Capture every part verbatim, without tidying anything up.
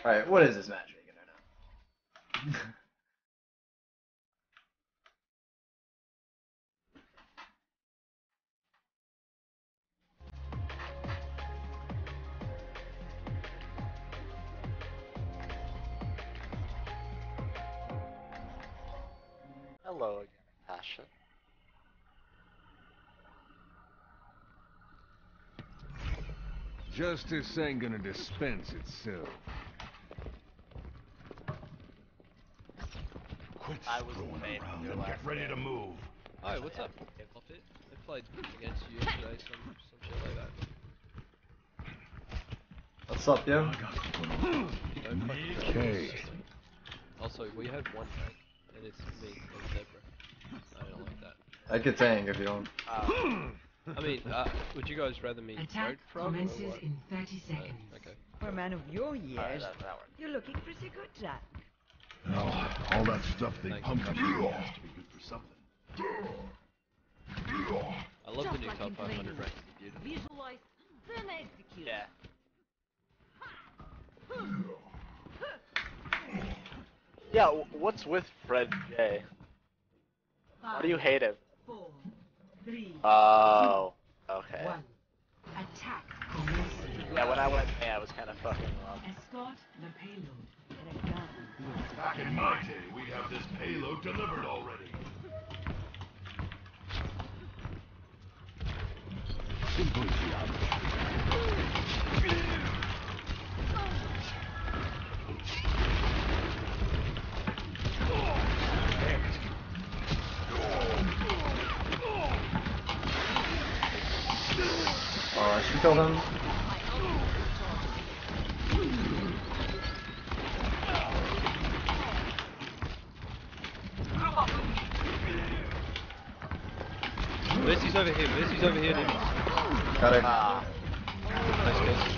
Alright, what is this match making right now? Hello again, Passion. Justice ain't gonna dispense itself. Quit I was screwing made around your and get last ready game. to move. Hi, what's up, Moffitt? I played against you yesterday, some, some shit like that. What's up, yo? I got to put on. Don't fucking try Okay. to- Also, we had one tank, and it's me and Zebra. I don't like that. I could tank if you want. Uh, I mean, uh, would you guys rather me Attack vote from or commences what? in thirty Uh, seconds. okay. For a man of your years, alright, that, that worked. you're looking pretty good, Jack. Oh, all that stuff they Thanks. pump into you has to be good for something. I love the Just new like top in five hundred training. rank. It's beautiful. Visualize, then execute. Yeah. Yeah, w- what's with Fred J? Why do you hate him? Four, three, Oh, okay. one. Attack commences. Yeah, when I went May, I was kind of fucking wrong. Escort the payload. And a gun. Back in my day, we'd have this payload delivered already. Simply Oh, I should kill him. Mercy's over here, Mercy's over here. Dude. Got her. Ah, Nice guys.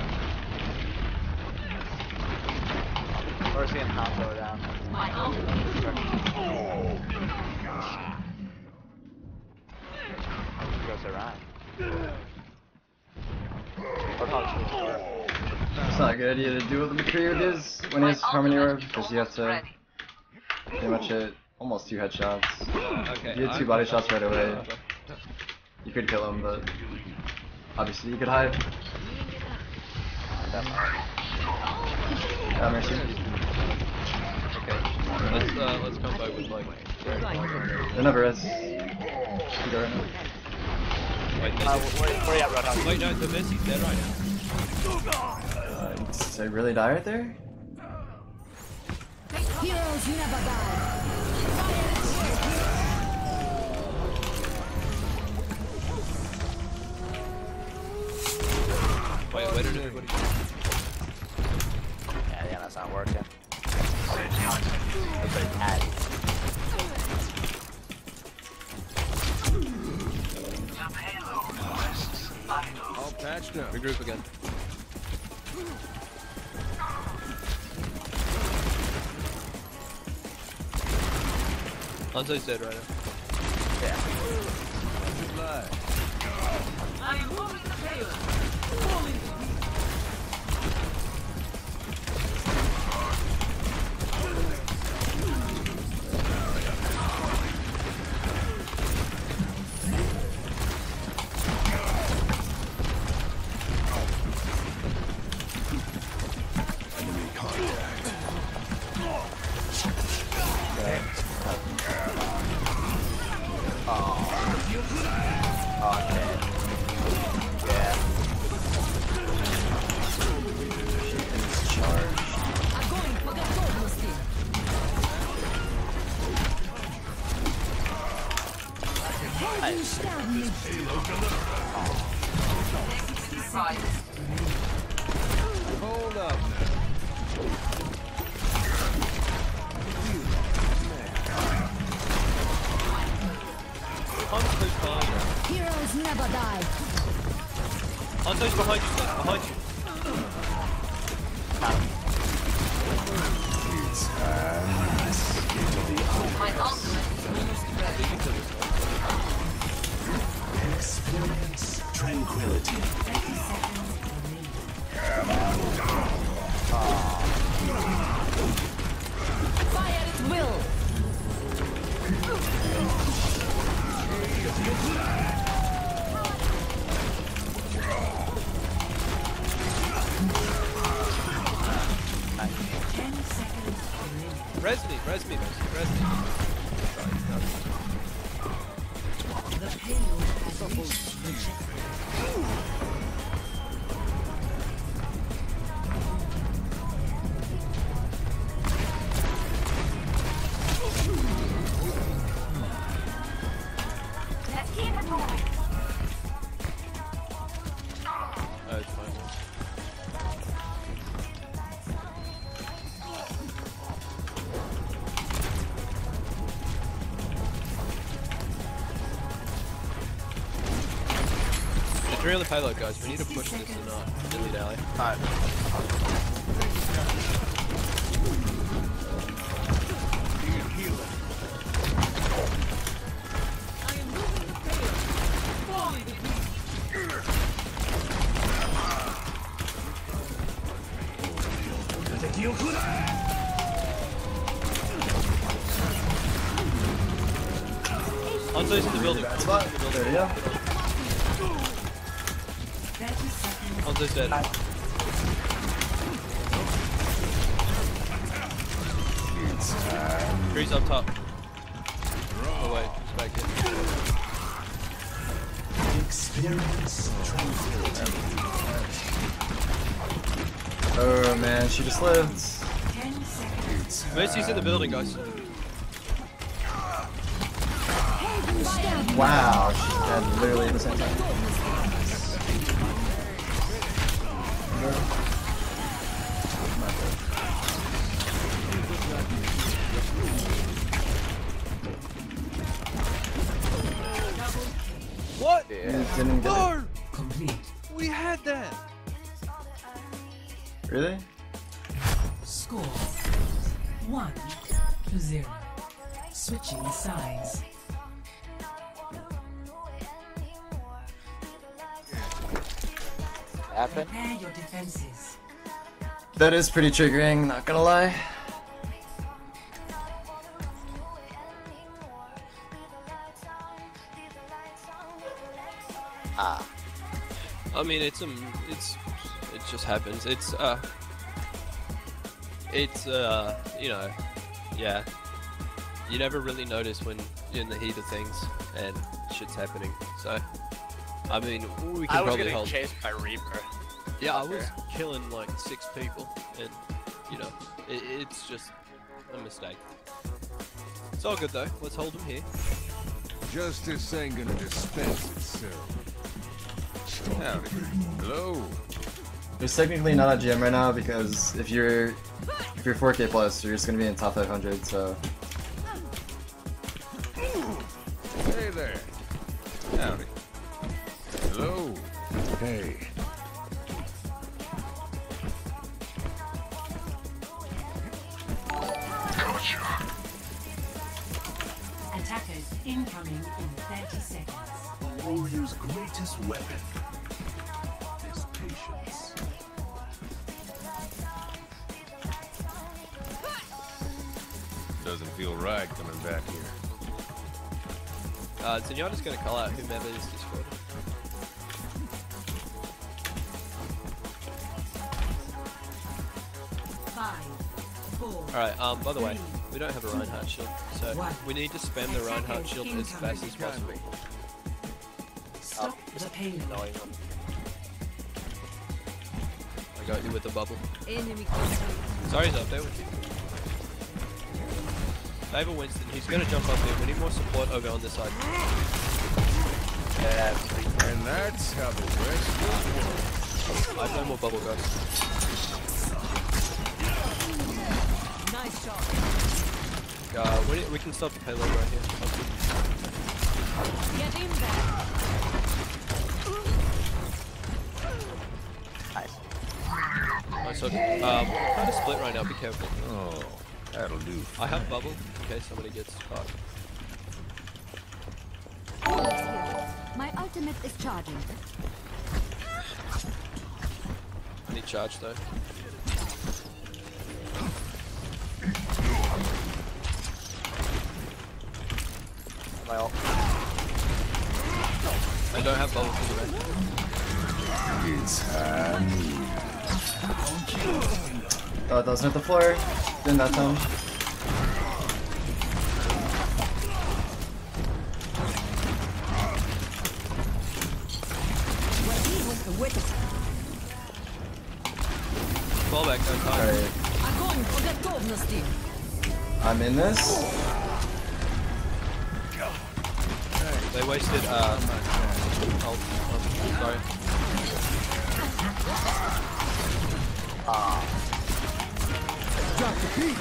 Mercy and Hanzo down. Goes around. Or not, It's not a good idea to do what the McCree is when he has Harmony Orb, because you have to pretty much hit almost two headshots. Uh, okay. If you hit two I'm- body shots right away, you could kill him, but obviously you could hide. Yeah, Mercy. Okay. Let's uh, let's come back with like. There never is. You go right now. Wait, Uh, Mercy. where, where you at, Roadhog? Wait, no, the Mercy's dead right now. Uh, did I really die right there? Heroes never die. Wait, where did everybody go? Yeah, yeah, that's not working. Everybody's had. All patched up. Regroup again. Hanzo's dead right now. Yeah. Goodbye. enemy contact. Oh, okay. Yeah. Hold up. Hanzo's behind you. Heroes never die. Hanzo's behind you, Steph, behind you. Experience tranquility. thirty seconds remaining. Res me, Mercy. Res me. The payload has reached the checkpoint. Let's keep it moving. Oh, it's fine. The three on the payload, guys. We need to push this and uh, delete alley. Alright. Hanzo's in the building. Bad spot. There you go. thirty seconds. Hanzo's dead. Breeze up top. Oh wait, he's back in. Experience tranquility. Oh man, she just lived. ten seconds. Mercy's in the building, guys. Wow, she's dead literally at the same time. What? Yeah, didn't get it. No! Complete. We had that! Really? Score one to zero. Switching sides. Happen? Prepare your defenses. That is pretty triggering, not gonna lie. Ah. I mean, it's um, it's, it just happens. It's uh, it's uh, you know, yeah. You never really notice when you're in the heat of things and shit's happening. So, I mean, we can I was probably getting hold. chased by Reaper. Yeah, I was killing like six people, and you know, it, it's just a mistake. It's all good though. Let's hold him here. Justice ain't gonna dispense itself. Howdy. Hello. There's technically not a G M right now because if you're if you're four K plus, you're just gonna be in top five hundred. So Hey there. Howdy. Hello. Hey. Attackers incoming in thirty seconds. A warrior's greatest weapon is patience. Doesn't feel right coming back here. Uh, Zenyatta's gonna call out whomever is Discord. Five, four. Alright, um, by the way, we don't have a Reinhardt shield, so One. we need to spam the Reinhardt shield as fast as possible. Stop the payload. Annoying them. I got you with the bubble. Enemy contact. Sorry's up there with you. David Winston, he's gonna jump up there. We need more support over on this side. Yeah, And that's how the rest will work. I have no more bubble, guys. Nice shot. Uh, we, we can stop the payload right here. Get in there. nice. Nice hook. Um, we're kind of split right now. Be careful. Oh, that'll do. I have bubble in case somebody gets caught. My ultimate is charging. I need charge though. My ult. I don't have bubble for the rest. It's time. thought that was hit the floor. Didn't that time? fallback, no time. Alright, Огонь по готовности. I'm in this. They wasted, uh, ult. Oh, sorry. Ah. Drop the beat.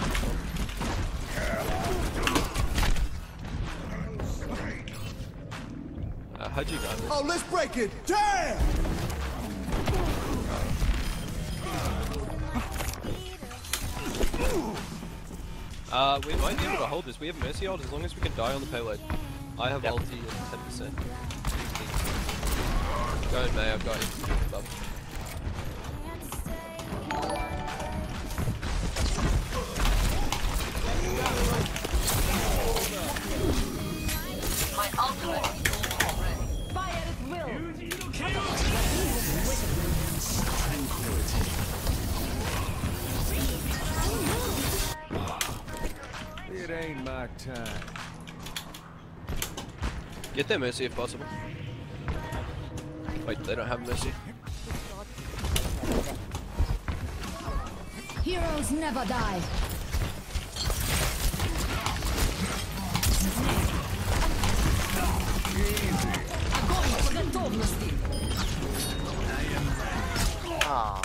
Uh, how'd you gun this? Oh, let's break it. Damn! Uh, we might be able to hold this. We have Mercy ult as long as we can die on the payload. I have Yep. ulti at ten percent. Go ahead, May, I've got you. Above. My ultimate. Fire at will. It ain't my time. Get their Mercy if possible. Wait, they don't have Mercy. Heroes never die. Огонь по готовности. Ah.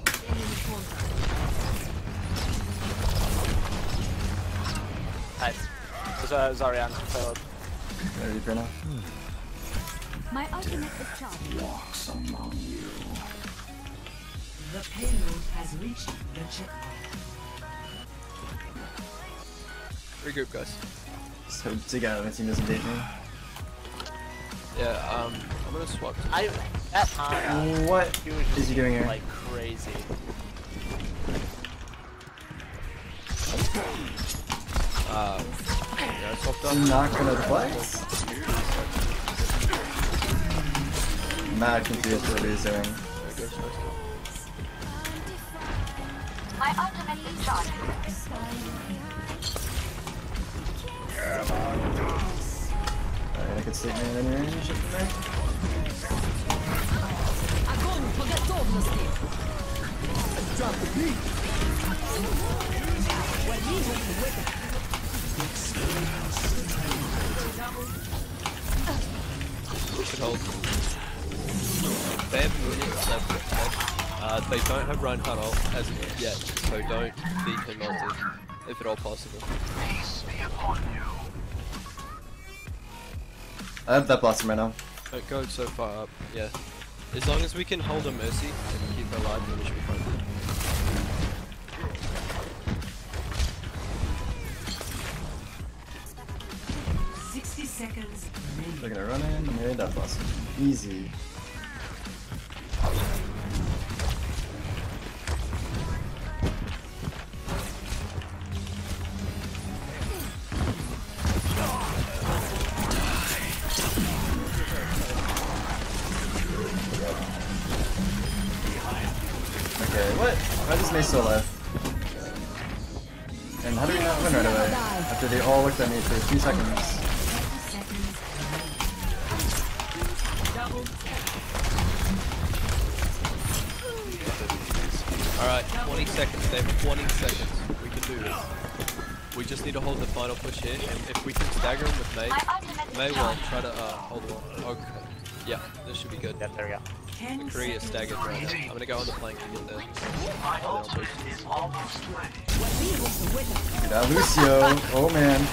Nice. There's a Zaryan failed. Ready for now? My ultimate is charging. Walks among you. The payload has reached the checkpoint. Regroup, guys. So dig out, my team doesn't date me. Yeah, um, I'm gonna swap. to- I that time What he was just is he doing here? like crazy. Uh, yeah, I swapped I'm up. not gonna deflect. Mad confused what he's doing. There we go, nice. My ultimate is charging. Alright, I could sleep man in range up there. Огонь по готовности. Drop the beat. We should hold. They have units left. Uh, they don't have Reinhardt ult as of yet, so don't beat him ulted, if at all possible. I have that blossom right now. Don't go so far up, yeah. As long as we can hold a Mercy and keep her alive, then we should be fine. Sixty seconds They're remaining. gonna run in, marry that blossom. Easy. Okay, what? Why is Mace still alive? And how do we not win right away? After they all looked at me for two seconds. Alright, twenty seconds, Dave, twenty seconds. We can do this. We just need to hold the final push here, and if we can stagger him with May, May will try to uh, hold the wall. Okay. Yeah, this should be good. Yeah, there we go. Ten McCree is seconds. staggered right now. I'm gonna go on the flank to get there. Get out, Lucio. Oh man.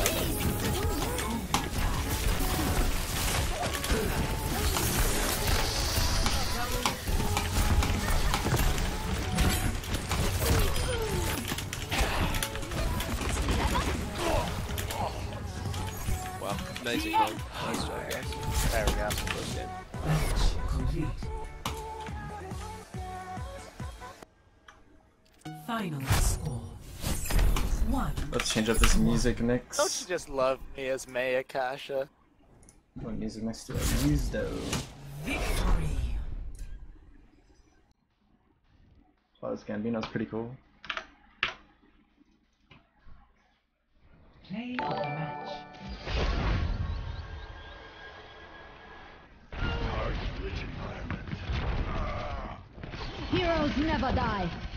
Wow, amazing run. Nice job, guys. There we go. First game. Complete. Final score. One. Let's change up this music mix. Don't you just love me as May Akasha? What music mix do I use though? Victory. Oh, this Gambino's pretty cool. Play of the match. Harsh, rich environment. Heroes never die.